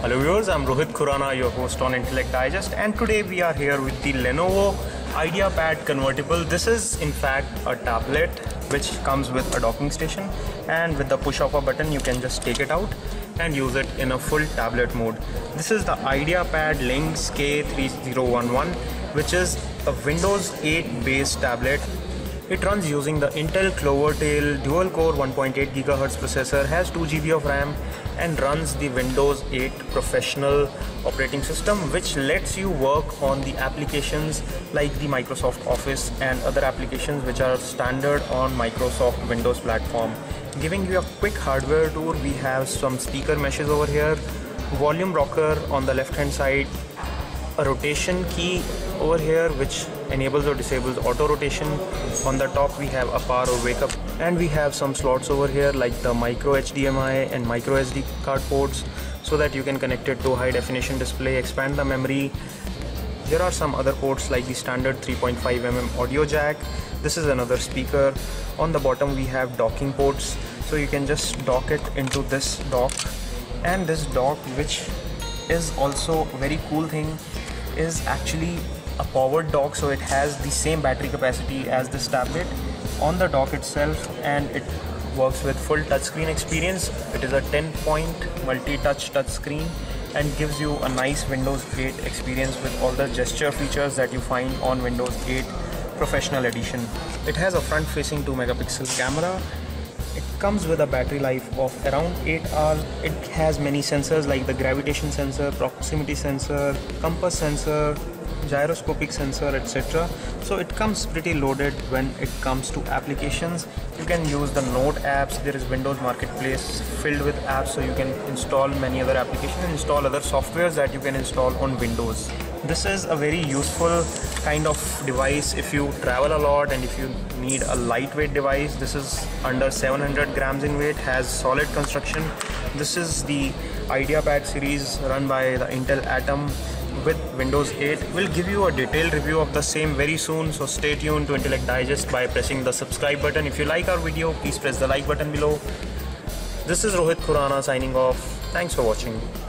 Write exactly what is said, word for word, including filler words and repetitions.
Hello viewers, I'm Rohit Khurana, your host on Intellect Digest, and today we are here with the Lenovo IdeaPad Convertible. This is in fact a tablet which comes with a docking station, and with the push of a button you can just take it out and use it in a full tablet mode. This is the IdeaPad Lynx K three zero one one, which is a Windows eight based tablet. It runs using the Intel Clovertail dual-core one point eight gigahertz processor, has two G B of RAM, and runs the Windows eight Professional operating system, which lets you work on the applications like the Microsoft Office and other applications which are standard on Microsoft Windows platform. Giving you a quick hardware tour, we have some speaker meshes over here, volume rocker on the left hand side, a rotation key over here which enables or disables auto rotation. On the top we have a power or wake up, and we have some slots over here like the micro H D M I and micro S D card ports, so that you can connect it to high definition display, expand the memory. There are some other ports like the standard three point five millimeter audio jack. This is another speaker. On the bottom we have docking ports, so you can just dock it into this dock. And this dock, which is also a very cool thing, is actually a powered dock, so it has the same battery capacity as this tablet on the dock itself, and it works with full touchscreen experience. It is a ten point multi-touch touchscreen and gives you a nice Windows eight experience with all the gesture features that you find on Windows eight Professional Edition. It has a front-facing two megapixel camera. It comes with a battery life of around eight hours. It has many sensors like the gravitation sensor, proximity sensor, compass sensor, gyroscopic sensor, et cetera. So it comes pretty loaded when it comes to applications. You can use the Node apps. There is Windows Marketplace filled with apps, so you can install many other applications and install other softwares that you can install on Windows. This is a very useful kind of device if you travel a lot and if you need a lightweight device. This is under seven hundred grams in weight, has solid construction. This is the IdeaPad series run by the Intel Atom with Windows eight. We'll give you a detailed review of the same very soon, so stay tuned to Intellect Digest by pressing the subscribe button. If you like our video, please press the like button below. This is Rohit Khurana signing off. Thanks for watching.